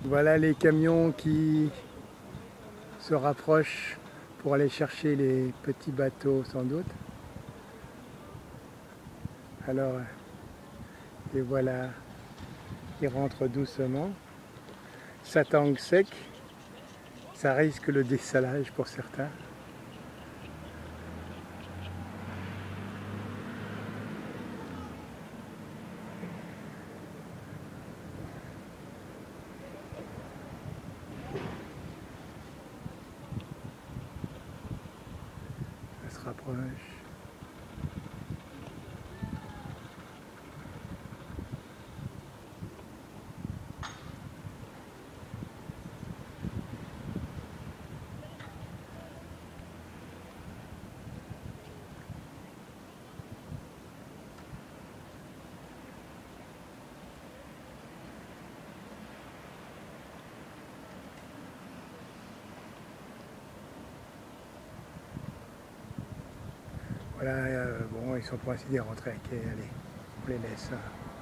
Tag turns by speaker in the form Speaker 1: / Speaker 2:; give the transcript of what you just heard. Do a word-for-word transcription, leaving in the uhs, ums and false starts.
Speaker 1: Voilà les camions qui se rapprochent pour aller chercher les petits bateaux sans doute. Alors, et voilà, ils rentrent doucement. Ça tangue sec, ça risque le dessalage pour certains. Ça se rapproche. Voilà, euh, bon, ils sont pas ainsi des rentrés à quai, allez, on les laisse. Hein.